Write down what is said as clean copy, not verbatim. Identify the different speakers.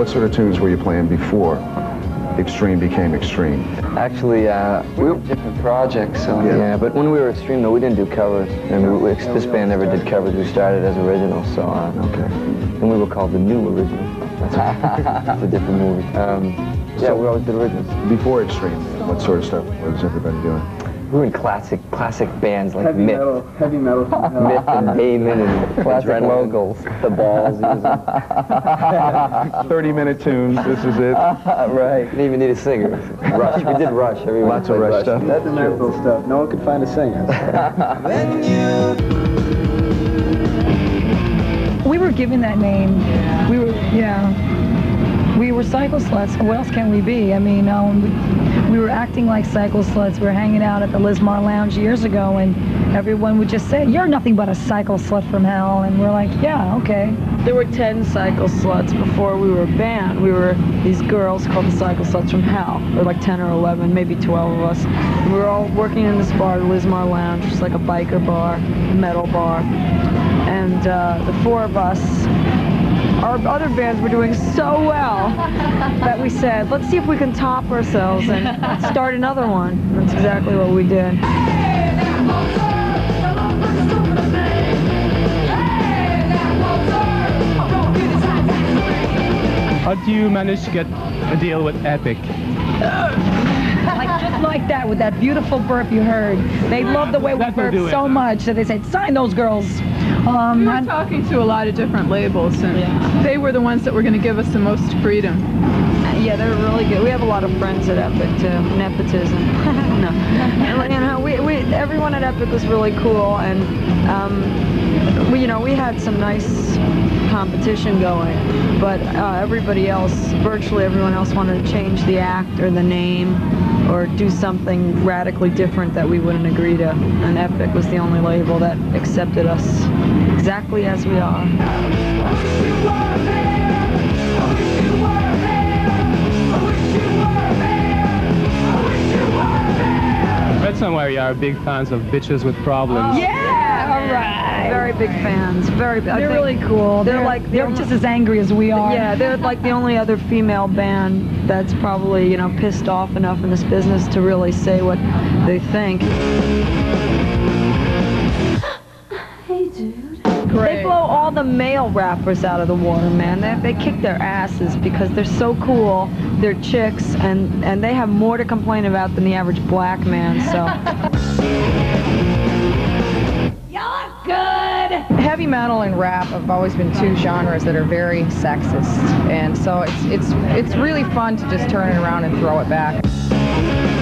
Speaker 1: sort of tunes were you playing before Extreme became Extreme?
Speaker 2: Actually, we were different projects, so yeah. But when we were Extreme, though, we didn't do covers. And this band never did covers. We started as originals, so okay. And we were called the New Originals. That's a different movie. Yeah, we always did originals.
Speaker 1: Before Extreme, what sort of stuff was everybody doing?
Speaker 2: We were in classic bands like
Speaker 3: heavy
Speaker 2: Myth.
Speaker 3: Heavy metal.
Speaker 2: Myth and Damon and classic locals. The Balls.
Speaker 1: 30-minute tunes, this is it.
Speaker 2: Right. Didn't even need a singer. Rush. We did Rush. Everyone
Speaker 1: Lots of Rush stuff.
Speaker 3: That's the Nashville stuff. No one could find a singer.
Speaker 4: We were given that name. We were Cycle Sluts. What else can we be? I mean, we were acting like Cycle Sluts. We were hanging out at the Lismar Lounge years ago, and everyone would just say, "You're nothing but a cycle slut from hell." And we're like, "Yeah, okay."
Speaker 5: There were 10 Cycle Sluts before we were a band. We were these girls called the Cycle Sluts from hell. There were like 10 or 11, maybe 12 of us. And we were all working in this bar, the Lismar Lounge, just like a biker bar, a metal bar. And the four of us, our other bands were doing so well that we said, let's see if we can top ourselves and start another one. That's exactly what we did.
Speaker 6: How do you manage to get a deal with Epic?
Speaker 4: Just like that, with that beautiful burp you heard. They loved the way we burped so much that they said, "Sign those girls."
Speaker 7: We were talking to a lot of different labels, and they were the ones that were going to give us the most freedom.
Speaker 5: Yeah, they're really good. We have a lot of friends at Epic too. Nepotism. No, you know, everyone at Epic was really cool, and we had some nice competition going, but everybody else, virtually everyone else, wanted to change the act or the name or do something radically different that we wouldn't agree to. And Epic was the only label that accepted us exactly as we are.
Speaker 6: I read somewhere you are big fans of Bitches with Problems.
Speaker 4: Yeah, all right.
Speaker 5: Very big fans. Very big.
Speaker 4: They're really cool. They're just as angry as we are.
Speaker 5: Yeah, they're like the only other female band that's probably, pissed off enough in this business to really say what they think. Hey, dude. Great. They blow all the male rappers out of the water, man. They kick their asses because they're so cool. They're chicks, and they have more to complain about than the average black man, so.
Speaker 4: Y'all are good!
Speaker 8: Heavy metal and rap have always been two genres that are very sexist, and so it's really fun to just turn it around and throw it back.